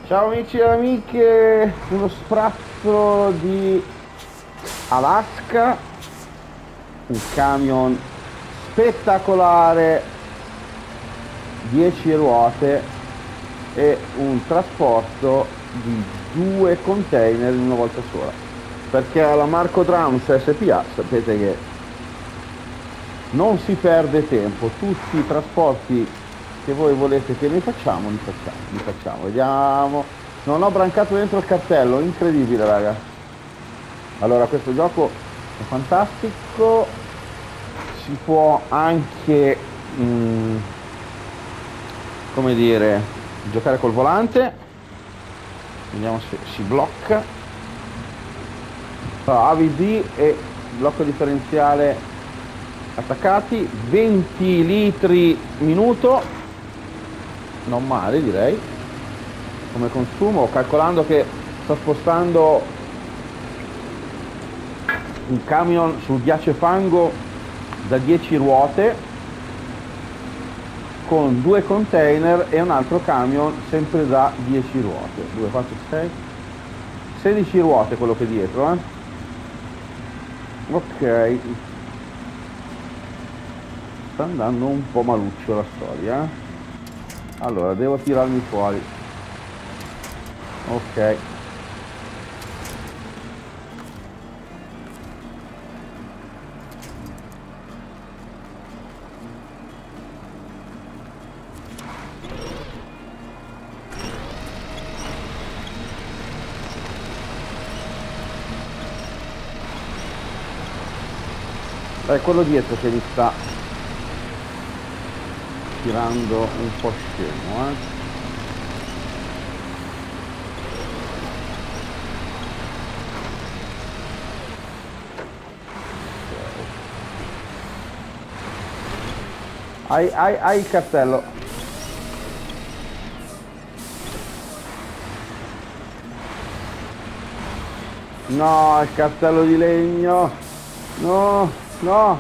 Ciao amici e amiche, uno sprazzo di Alaska, un camion spettacolare, 10 ruote e un trasporto di 2 container in una volta sola. Perché alla Marco Trams SPA sapete che non si perde tempo, tutti i trasporti che voi volete che ne facciamo, li facciamo. Vediamo. Non ho brancato dentro il cartello, incredibile raga. Allora, questo gioco è fantastico, si può anche, come dire, giocare col volante. Vediamo se si blocca. Allora, AVD e blocco differenziale attaccati, 20 litri minuto, non male direi come consumo, calcolando che sto spostando un camion sul ghiaccio e fango da 10 ruote con 2 container e un altro camion sempre da 10 ruote, 2, 4, 6, 16 ruote quello che è dietro, ok, sta andando un po' maluccio la storia. Allora devo tirarmi fuori, ok. È quello dietro che mi sta tirando un po' scemo, Hai il cartello. No, il cartello di legno. No, no.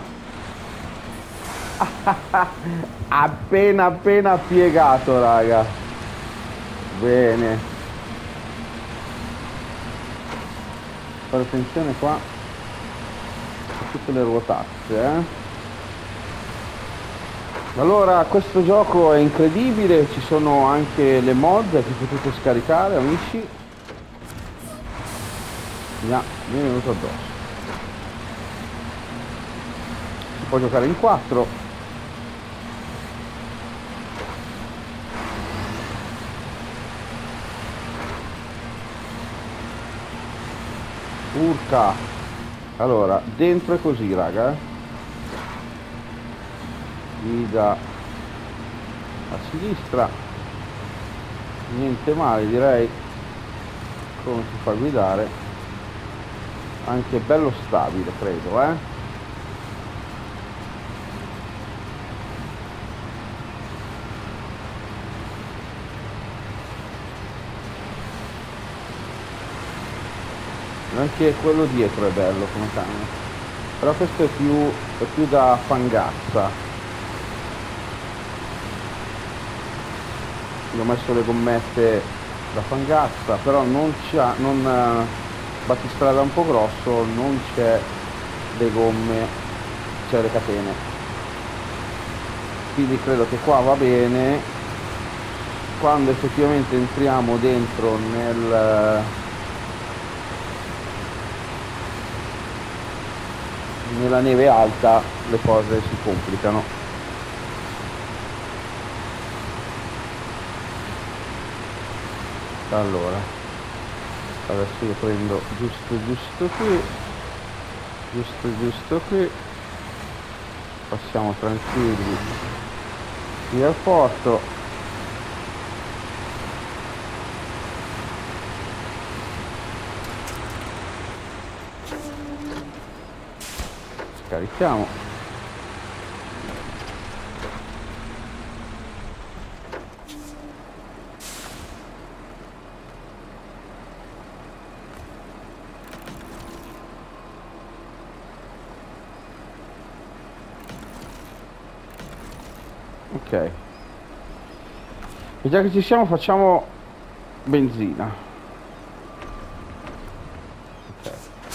Appena piegato, raga. Bene. Fare attenzione qua a tutte le ruotazze, Allora, questo gioco è incredibile, ci sono anche le mod che potete scaricare, amici. Mi è venuto addosso. Si può giocare in 4. Urca. Allora, dentro è così, raga. Guida a sinistra, niente male direi, come si fa a guidare, anche bello stabile credo, Anche quello dietro è bello come cambia, però questo è più da fangazza. Gli ho messo le gommette da fangazza, però non battistrada un po' grosso, non c'è le gomme, c'è le catene, quindi credo che qua va bene. Quando effettivamente entriamo dentro nella neve alta le cose si complicano. Allora, adesso io prendo giusto qui, passiamo tranquilli via al porto. Scarichiamo. Ok, e già che ci siamo facciamo benzina. Ok.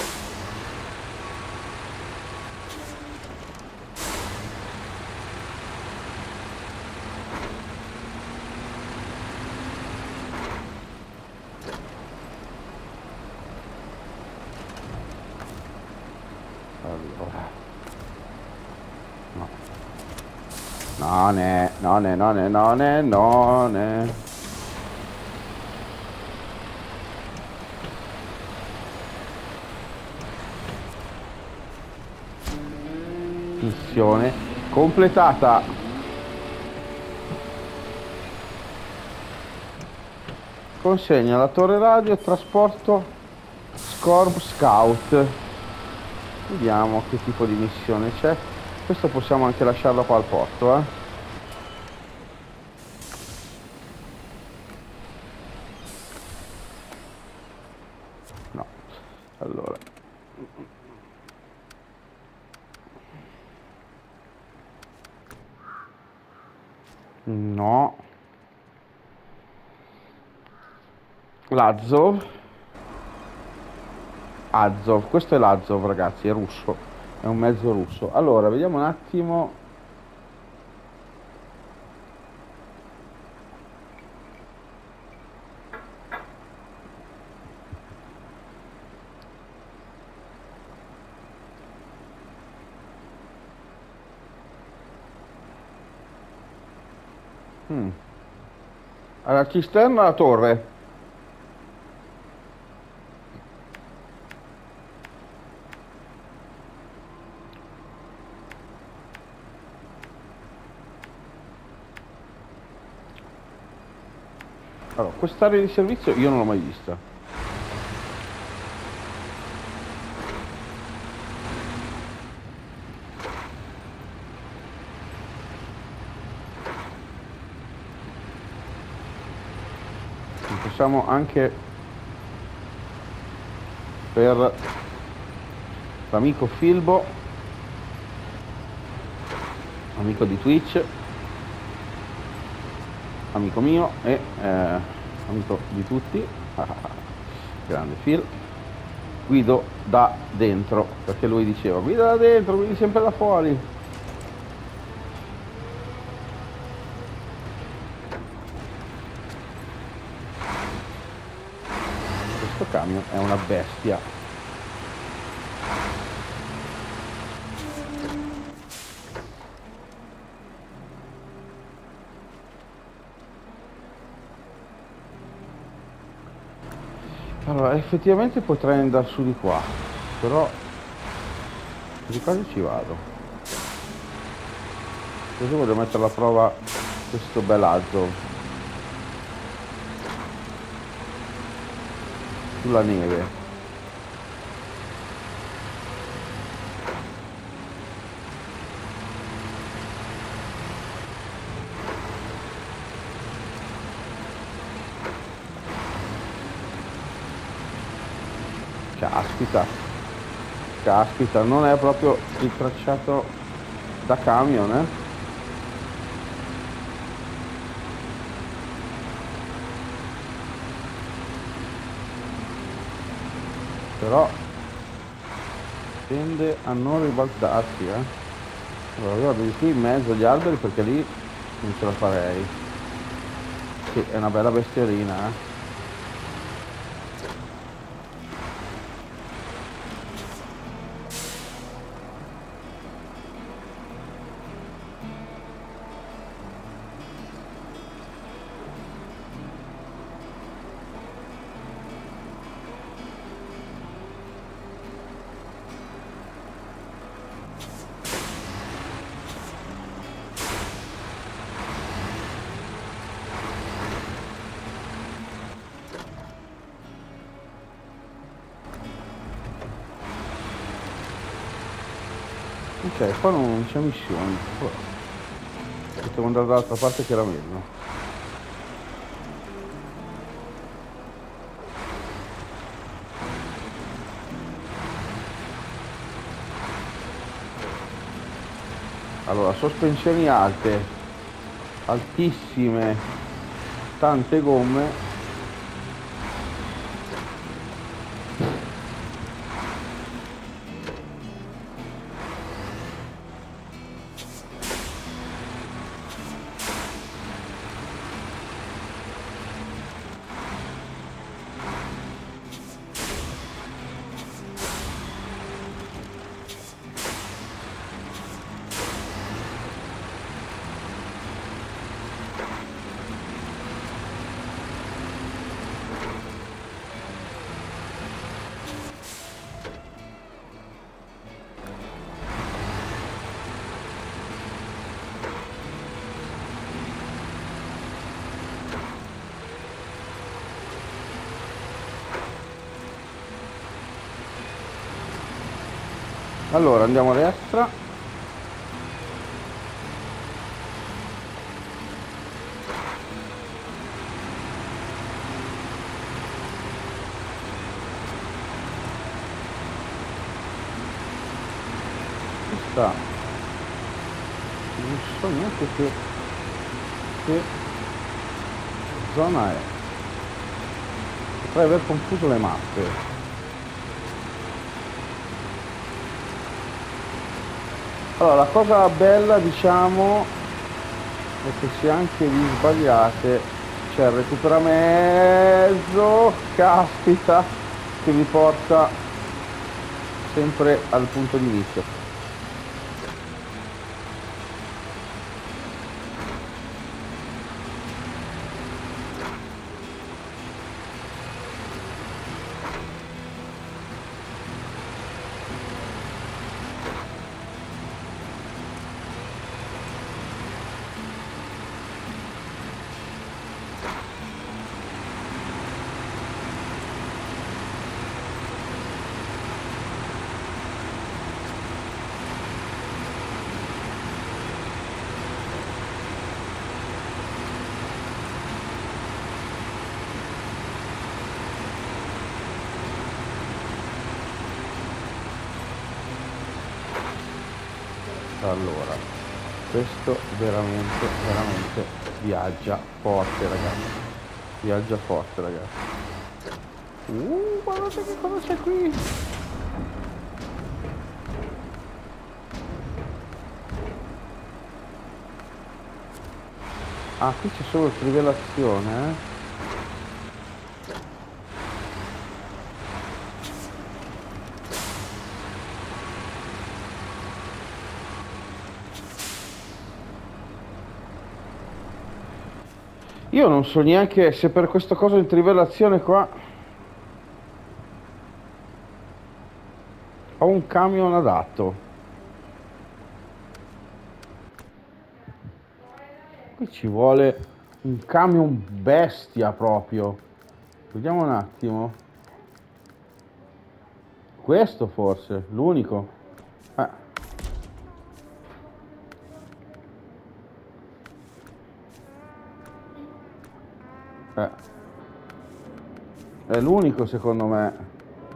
Allora. No. Non è. Missione completata. Consegna la torre radio, trasporto Scorp Scout. Vediamo che tipo di missione c'è. Questo possiamo anche lasciarlo qua al porto, eh. No. Allora. No. L'Azov. Azov, questo è l'Azov, ragazzi, è russo. È un mezzo russo. Allora, vediamo un attimo. Alla cisterna, la torre. Allora, quest'area di servizio io non l'ho mai vista. Possiamo anche per l'amico Filbo, amico di Twitch, amico mio e amico di tutti, grande Phil, guido da dentro, perché lui diceva guida da dentro, guidi sempre da fuori. Questo camion è una bestia. Allora, effettivamente potrei andare su di qua, però di quasi ci vado. Così voglio mettere alla prova questo bel Azov sulla neve. Caspita, caspita, non è proprio il tracciato da camion, eh? Però tende a non ribaltarsi, eh? Allora guarda di qui in mezzo agli alberi perché lì non ce la farei. Sì, è una bella bestiolina, eh? Ok, qua non c'è missioni. Potevo andare dall'altra parte che era meglio. Allora, sospensioni alte, altissime, tante gomme. Allora andiamo a destra. Ci sta. Non so neanche che zona è. Potrei aver confuso le mappe. Allora, la cosa bella, diciamo, è che se anche vi sbagliate, c'è il recupera mezzo, caspita, che vi porta sempre al punto di inizio. Allora, questo veramente viaggia forte, ragazzi. Viaggia forte, ragazzi. Guardate che cosa c'è qui. Ah, qui c'è solo trivellazione, eh. Io non so neanche se per questo coso di trivellazione qua ho un camion adatto. Qui ci vuole un camion bestia proprio. Vediamo un attimo. Questo forse, l'unico. Eh. È l'unico secondo me.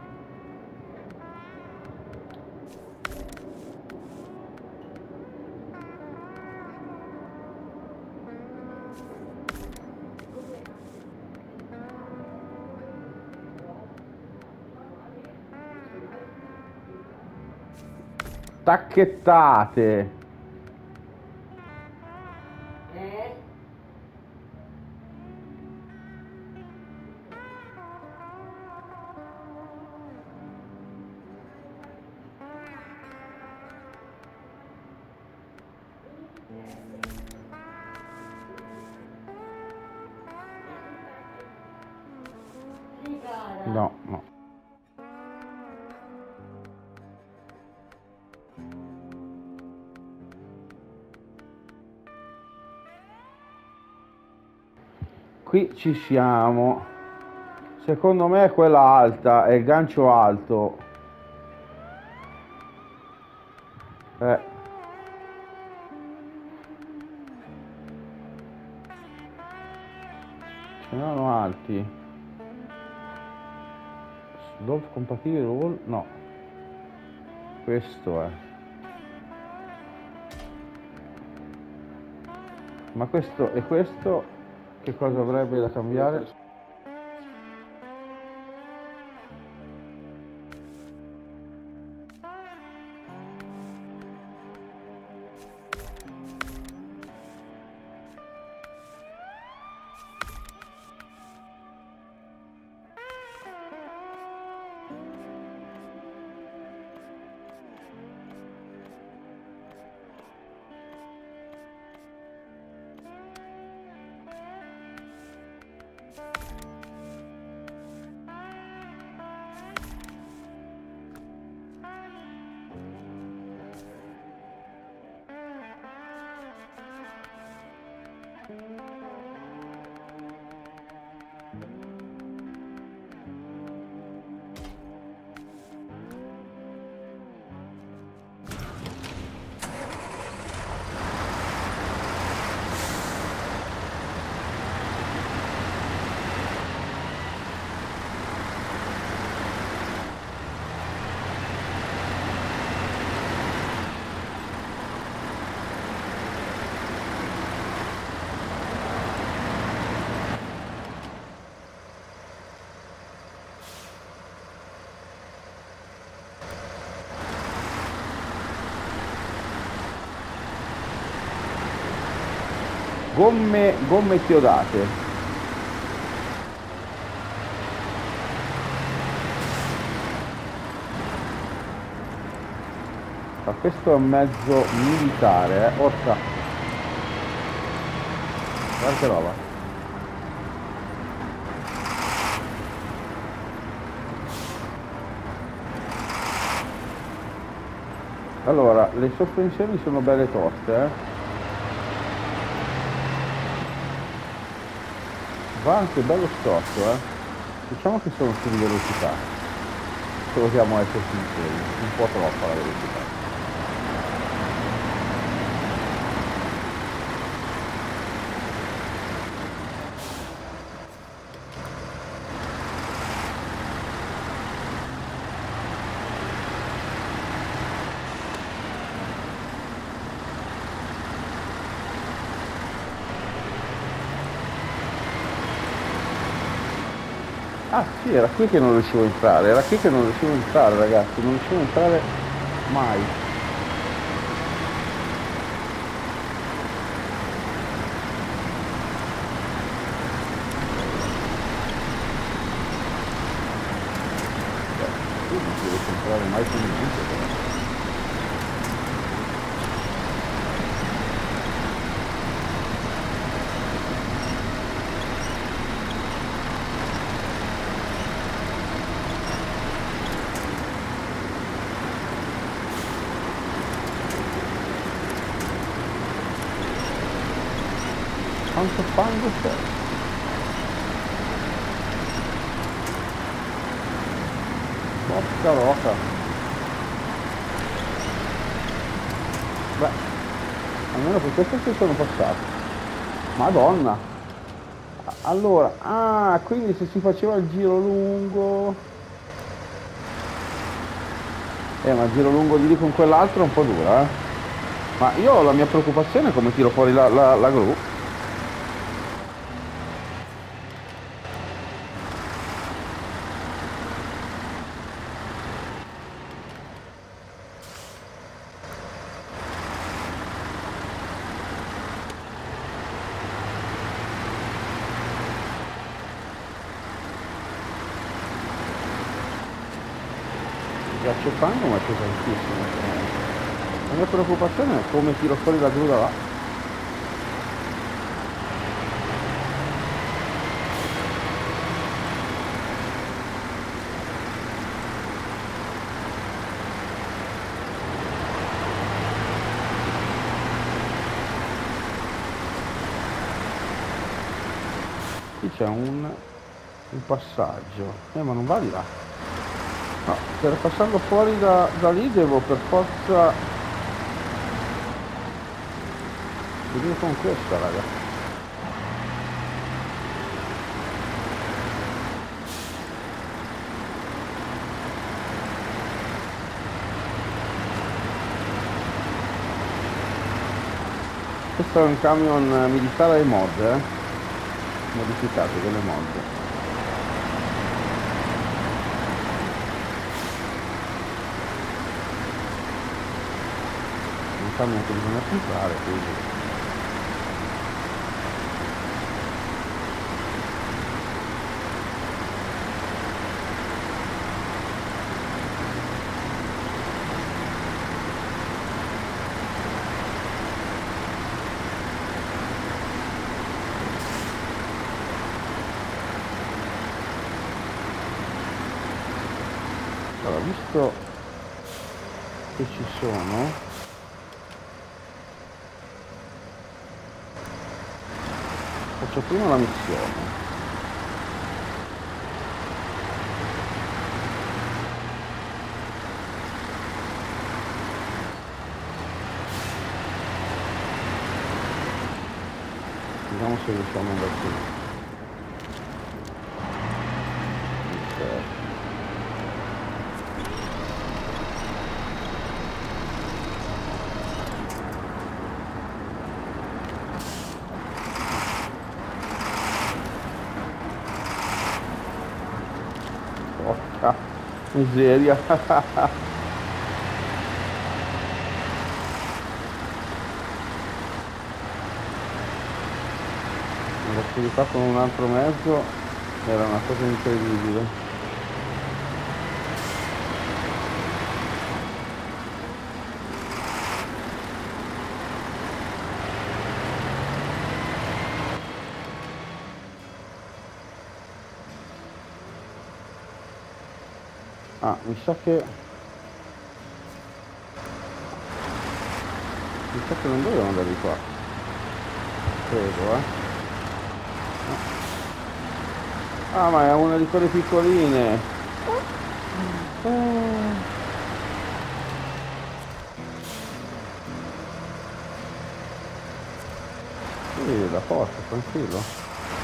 Tacchettate. No, no. Qui ci siamo. Secondo me è quella alta, è il gancio alto. Ce n'erano alti. Dove compatibile all? No. Questo è. Ma questo e questo che cosa avrebbe da cambiare? Gomme chiodate. Ma questo è un mezzo militare, Orca. Guarda che roba. Allora, le sospensioni sono belle toste, eh. Va anche bello storto, eh. Diciamo che sono su di velocità. Se vogliamo essere sinceri, un po' troppa la velocità. Ah sì, era qui che non riuscivo a entrare, era qui che non riuscivo a entrare, ragazzi, non riuscivo a entrare mai. Qui non si riesce a entrare mai con niente, però. Quanto fango c'è? Porca roca. Beh, almeno per questo ci sono passato. Madonna. Allora, ah, quindi se si faceva il giro lungo... ma il giro lungo di lì con quell'altro è un po' dura, eh. Ma io ho la mia preoccupazione è come tiro fuori la gru. Ghiaccio fango ma è pesantissimo. La mia preoccupazione è come tiro fuori la gru da là. Qui c'è un passaggio. Ma non va di là. No, per passarlo fuori da lì devo per forza venire con questa, raga. Questo è un camion militare mod, modificato delle mod. Un camion che bisogna comprare, quindi. Allora, visto che ci sono, faccio prima la missione. Vediamo se riusciamo ad andare qui. Porca miseria. l'attività con un altro mezzo era una cosa incredibile. Ah, mi sa che non dovevo andare di qua, credo, eh. Ah, ma è una di quelle piccoline. Sì, da posto, tranquillo.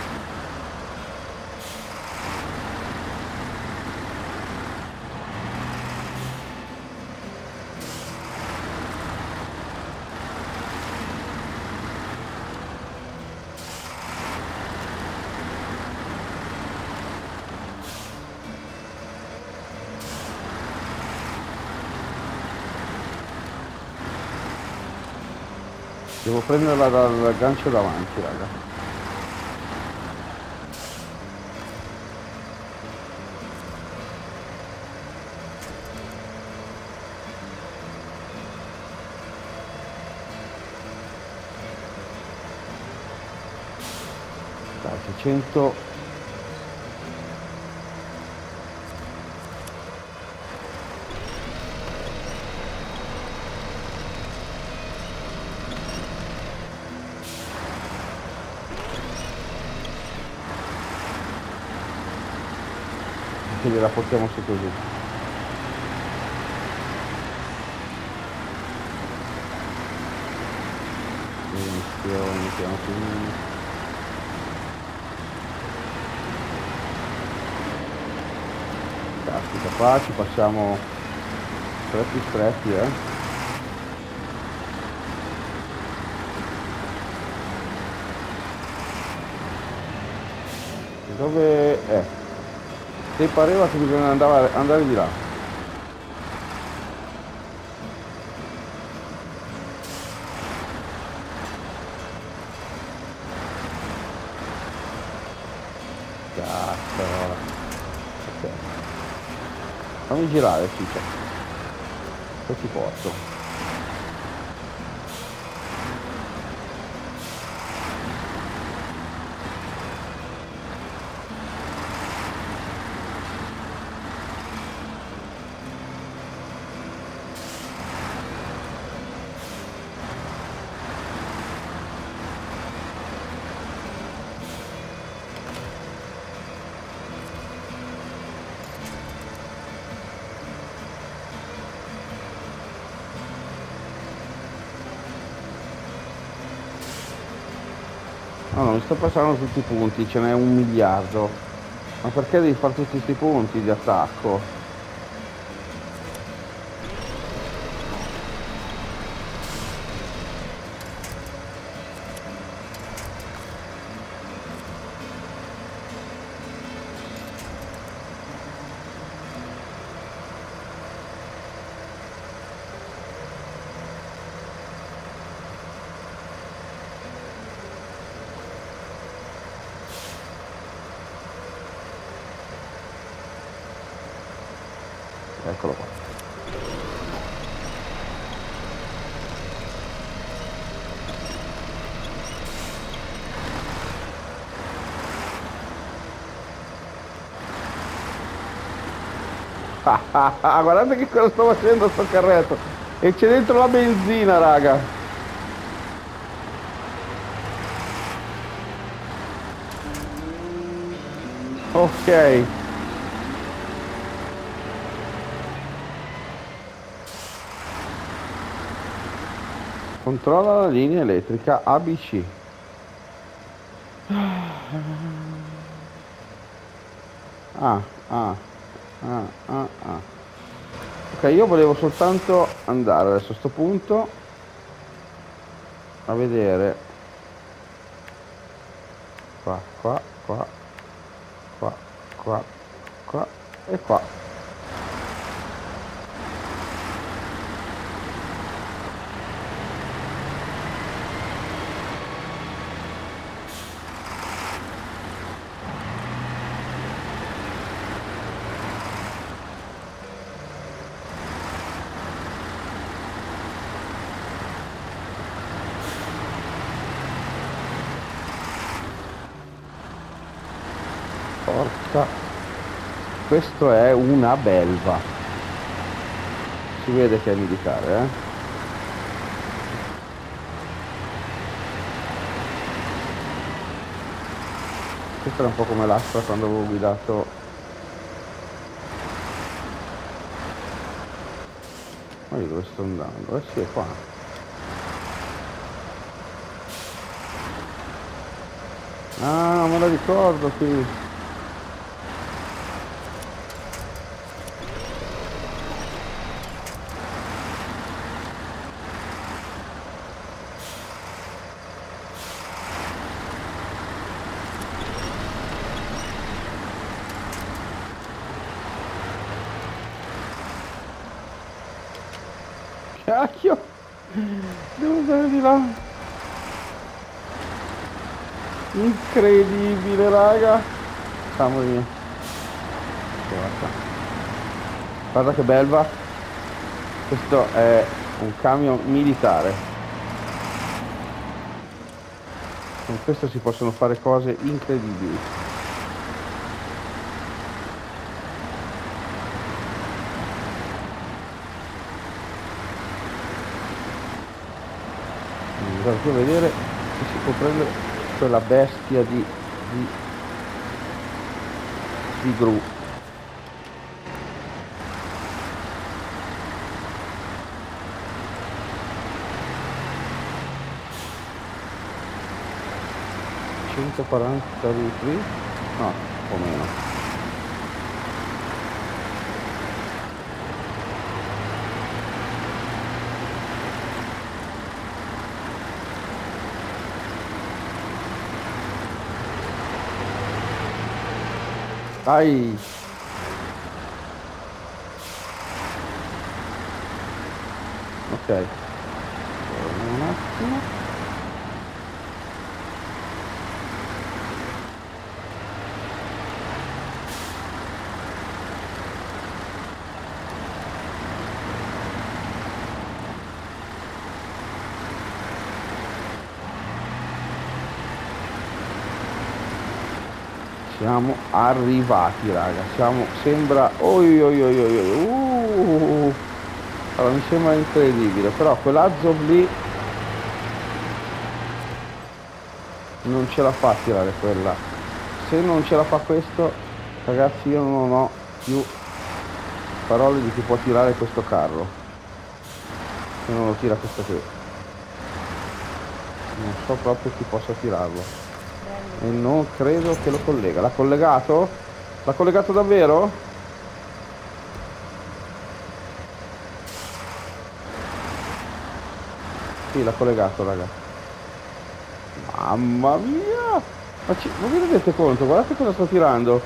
Devo prenderla dal gancio davanti, raga. Dai, 600. Che gliela portiamo su così. Iniziamo, piano piano. Caspita, qua ci passiamo stretti stretti, eh. Dove è? Se pareva che bisogna andare di là. Cazzo. Ok. Fammi girare, ciccia. Se ti porto. No, non mi sto passando tutti i punti, ce n'è 1 miliardo. Ma perché devi fare tutti questi punti di attacco? Eccolo qua. Guardate che cosa sto facendo sto carretto. E c'è dentro la benzina, raga. Ok. Controlla la linea elettrica ABC. Ah, ah, ah, ah, ah. Ok, io volevo soltanto andare adesso a sto punto a vedere qua, qua, qua, qua, qua, qua e qua. porca, questo è una belva, si vede che è militare, Questo era un po' come l'Astra quando avevo guidato. Ma io dove sto andando? Eh sì, è qua. Ah, me la ricordo qui. Cacchio! Devo andare di là. Incredibile, raga. Siamo lì. Guarda. Guarda che belva. Questo è un camion militare. Con questo si possono fare cose incredibili. Vado qui a vedere se si può prendere quella bestia di gru. $140, no, o meno. Dai! Ok. Un attimo. Siamo arrivati, raga. Sembra. Oi, oi, oi, oi, oi. Allora, mi sembra incredibile, però quell'Azov lì non ce la fa a tirare quella. Se non ce la fa questo, ragazzi, io non ho più parole di chi può tirare questo carro. Se non lo tira questo qui. Non so proprio chi possa tirarlo. E non credo che lo collega. L'ha collegato? L'ha collegato davvero? Sì, l'ha collegato, raga. Mamma mia! Ma vi rendete conto? Guardate cosa sto tirando.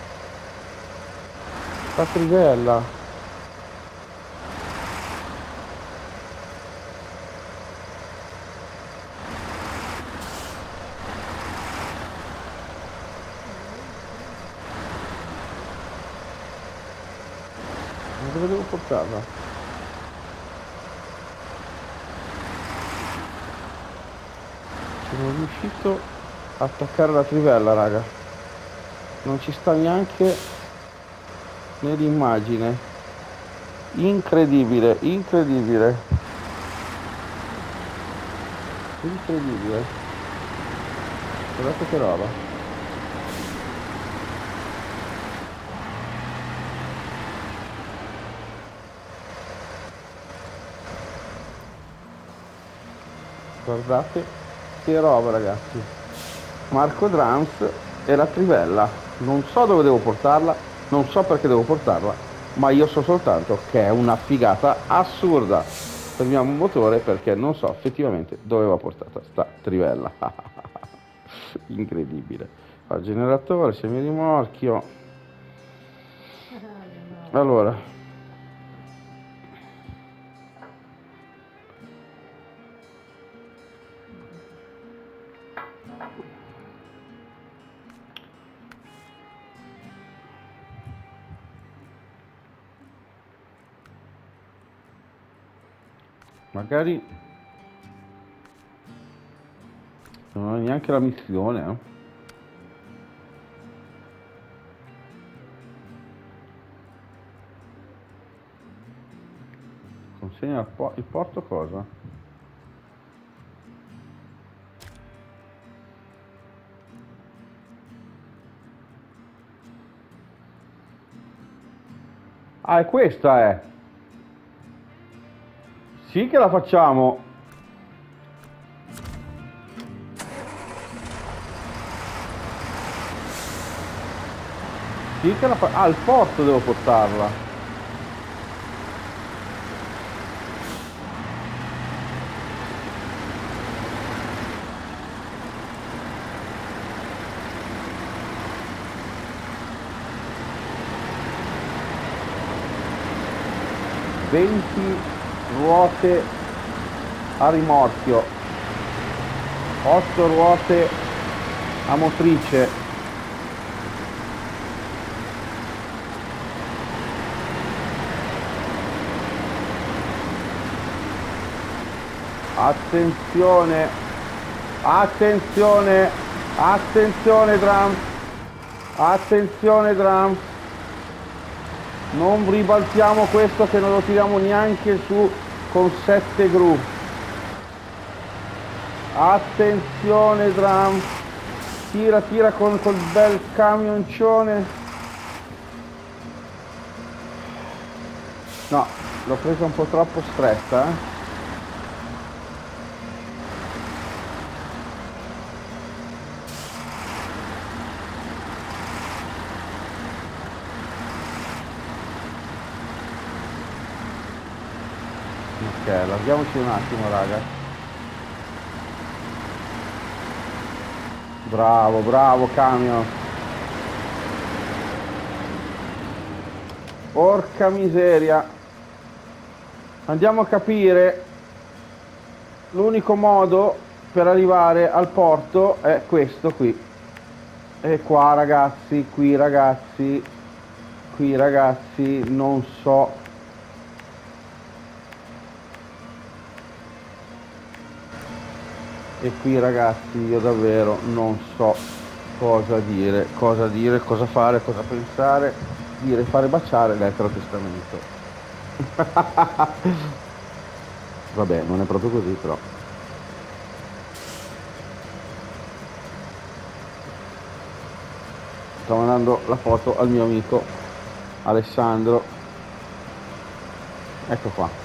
La trivella. Ma dove devo portarla? Sono riuscito a attaccare la trivella, raga. Non ci sta neanche nell'immagine. Incredibile, incredibile. Incredibile. Guardate che roba. Guardate che roba, ragazzi. Marco Drums e la trivella. Non so dove devo portarla, non so perché devo portarla, ma io so soltanto che è una figata assurda. Fermiamo un motore perché non so effettivamente dove va portata sta trivella. Incredibile. Al generatore, semirimorchio. Allora. Magari non ho neanche la missione, Consegna il porto cosa? Ah, è questa, è. Sì che la facciamo. Sì che la fa... Ah, al porto devo portarla. Venti ruote a rimorchio, 8 ruote a motrice. Attenzione, attenzione, attenzione Drum, attenzione Drum, non ribaltiamo questo che non lo tiriamo neanche su con 7 gru. Attenzione Drum, tira tira con quel bel camioncione. No, l'ho presa un po' troppo stretta, eh. Ok, allarghiamoci un attimo, raga. Bravo, bravo camion. Porca miseria. Andiamo a capire. L'unico modo per arrivare al porto è questo qui. E qua ragazzi, qui ragazzi, non so. E qui ragazzi io davvero non so cosa dire, cosa fare, cosa pensare, dire, fare baciare l'eterotestamento. Vabbè, non è proprio così però. Sto mandando la foto al mio amico Alessandro. Ecco qua.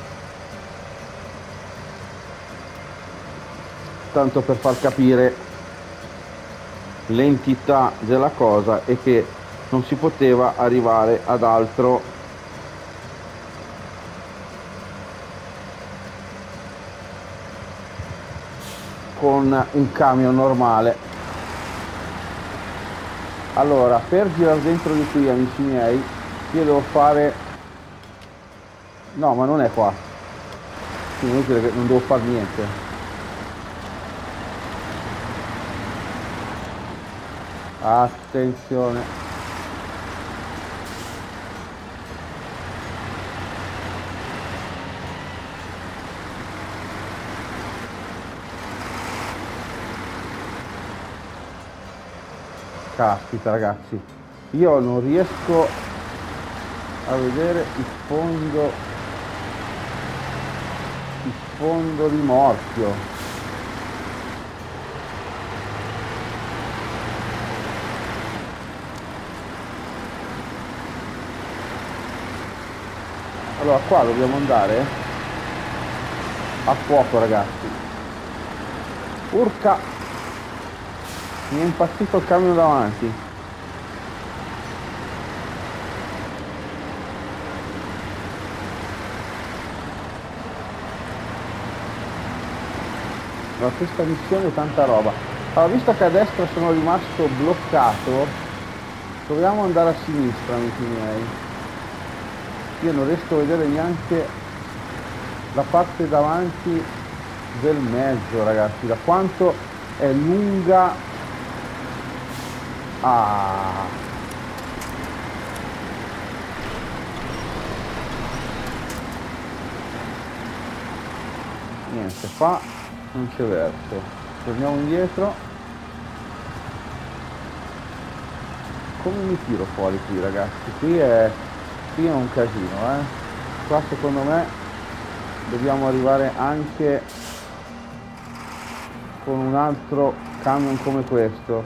Tanto per far capire l'entità della cosa e che non si poteva arrivare ad altro con un camion normale. Allora, per girare dentro di qui, amici miei, io devo fare... No, ma non è qua. Quindi vuol dire che non devo fare niente. Attenzione. Caspita ragazzi, io non riesco a vedere il fondo rimorchio. Allora qua dobbiamo andare a fuoco ragazzi. Urca, mi è impazzito il camion davanti. Ma questa missione è tanta roba. Allora, visto che a destra sono rimasto bloccato, proviamo ad andare a sinistra, amici miei. Io non riesco a vedere neanche la parte davanti del mezzo, ragazzi, da quanto è lunga. Ah, niente, qua non c'è verso. Torniamo indietro. Come mi tiro fuori qui, ragazzi? Qui è un casino, qua secondo me dobbiamo arrivare anche con un altro camion come questo.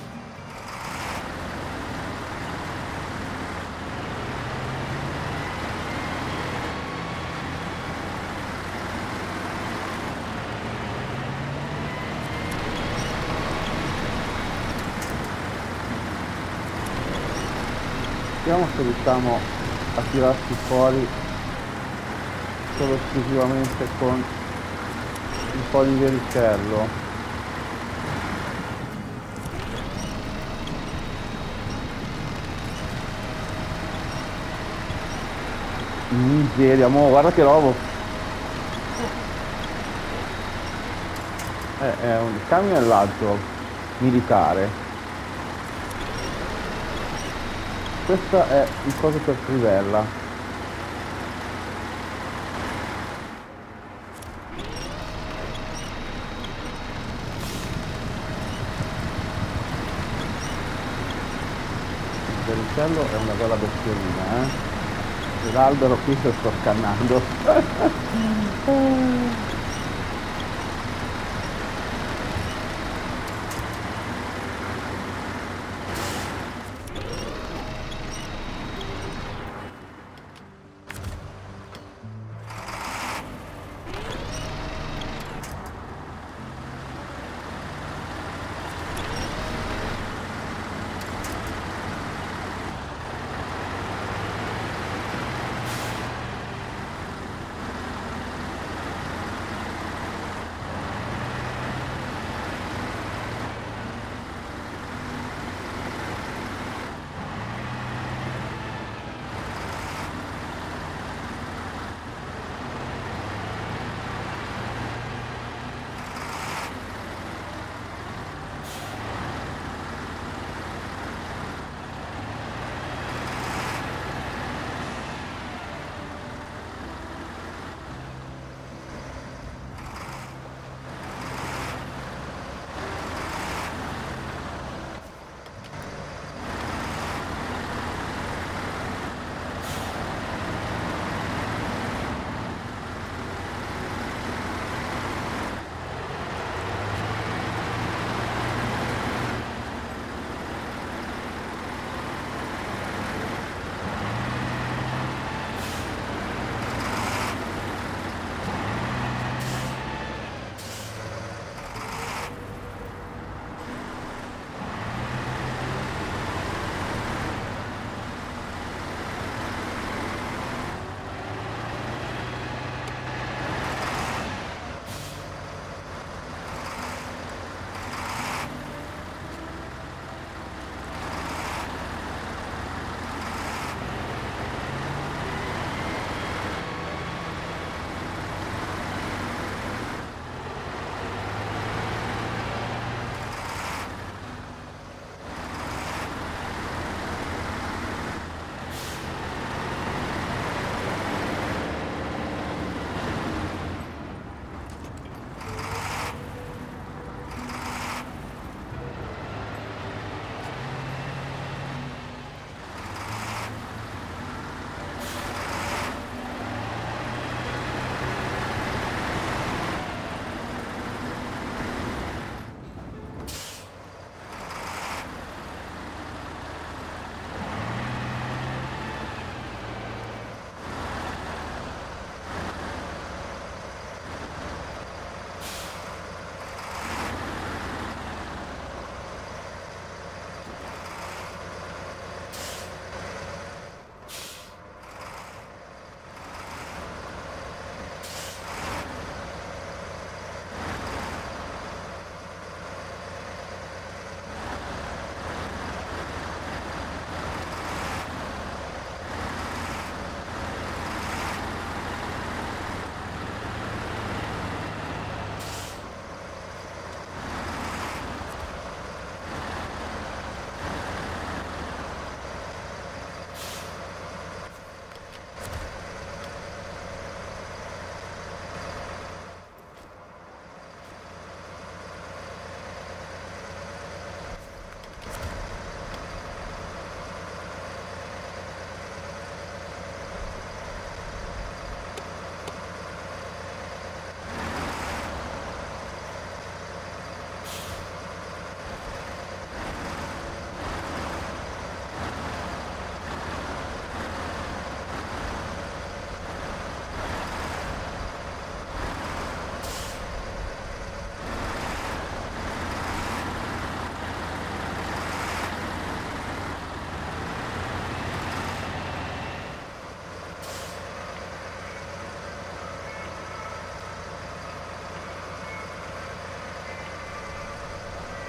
Vediamo se riusciamo a tirarci fuori solo esclusivamente con un po' di vericello. Miseria, mo guarda che robo. È un camionellaggio militare. Questa è il coso per trivella. Il vericello è una bella bestiolina, eh? E l'albero qui se sto scannando.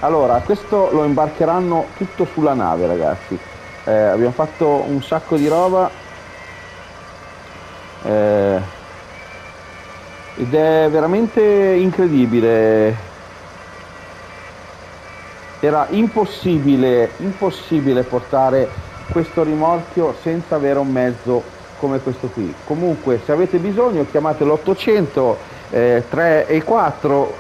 Allora, questo lo imbarcheranno tutto sulla nave, ragazzi. Abbiamo fatto un sacco di roba ed è veramente incredibile. Era impossibile portare questo rimorchio senza avere un mezzo come questo qui. Comunque, se avete bisogno, chiamate l'800 3 e 4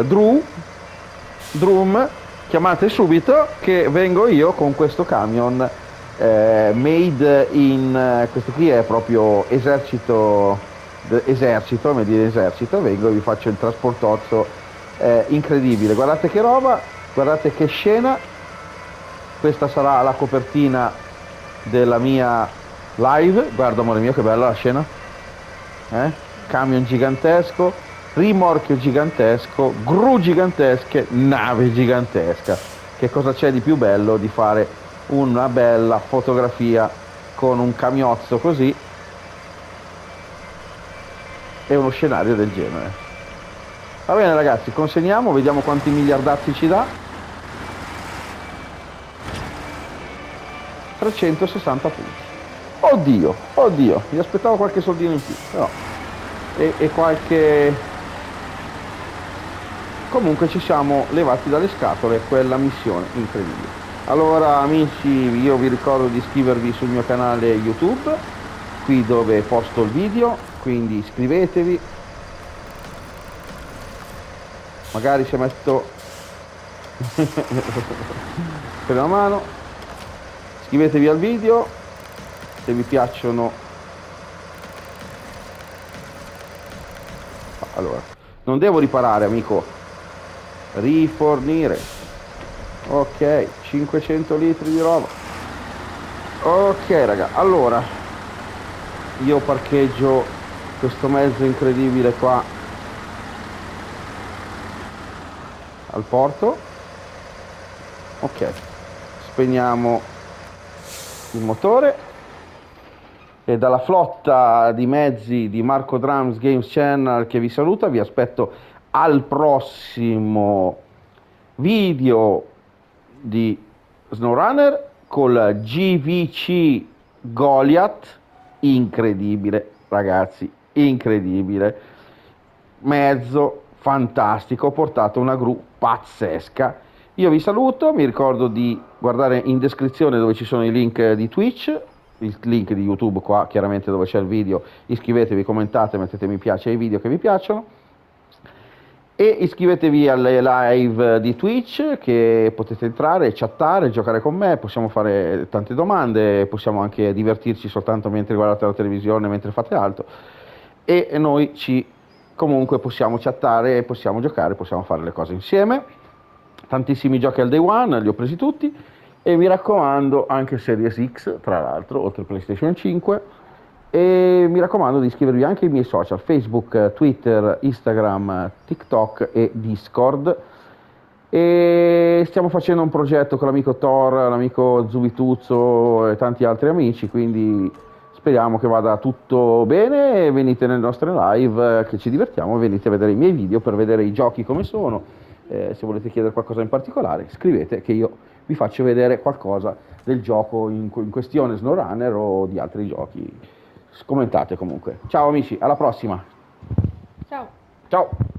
Drum, chiamate subito che vengo io con questo camion made in, questo qui è proprio esercito, made in esercito, vengo e vi faccio il trasportozzo incredibile. Guardate che roba, guardate che scena, questa sarà la copertina della mia live, guarda amore mio che bella la scena, camion gigantesco, rimorchio gigantesco, gru gigantesche, nave gigantesca. Che cosa c'è di più bello di fare una bella fotografia con un camiozzo così e uno scenario del genere? Va bene ragazzi, consegniamo, vediamo quanti miliardazzi ci dà. 360 punti. Oddio, oddio, mi aspettavo qualche soldino in più, però. E qualche... Comunque ci siamo levati dalle scatole quella missione incredibile. Allora amici, io vi ricordo di iscrivervi sul mio canale YouTube, qui dove posto il video, quindi iscrivetevi. Magari se metto per una mano, iscrivetevi al video se vi piacciono. Allora, non devo riparare amico, rifornire. Ok, 500 litri di roba. Ok raga, allora io parcheggio questo mezzo incredibile qua al porto. Ok, spegniamo il motore e dalla flotta di mezzi di Marco Drums Games Channel che vi saluta, vi aspetto al prossimo video di SnowRunner col GVC Goliath. Incredibile ragazzi, incredibile, mezzo fantastico, ho portato una gru pazzesca. Io vi saluto, mi ricordo di guardare in descrizione dove ci sono i link di Twitch, il link di YouTube qua chiaramente dove c'è il video, iscrivetevi, commentate, mettete mi piace ai video che vi piacciono e iscrivetevi alle live di Twitch che potete entrare, chattare, giocare con me, possiamo fare tante domande, possiamo anche divertirci soltanto mentre guardate la televisione, mentre fate altro e noi comunque possiamo chattare, possiamo giocare, possiamo fare le cose insieme. Tantissimi giochi al day one, li ho presi tutti e mi raccomando anche Series X tra l'altro, oltre a PlayStation 5, e mi raccomando di iscrivervi anche ai miei social Facebook, Twitter, Instagram, TikTok e Discord. E stiamo facendo un progetto con l'amico Thor, l'amico Zubituzzo e tanti altri amici, quindi speriamo che vada tutto bene e venite nelle nostre live che ci divertiamo, venite a vedere i miei video per vedere i giochi come sono. Se volete chiedere qualcosa in particolare scrivete che io vi faccio vedere qualcosa del gioco in questione, SnowRunner o di altri giochi. Commentate comunque. Ciao amici, alla prossima. Ciao. Ciao.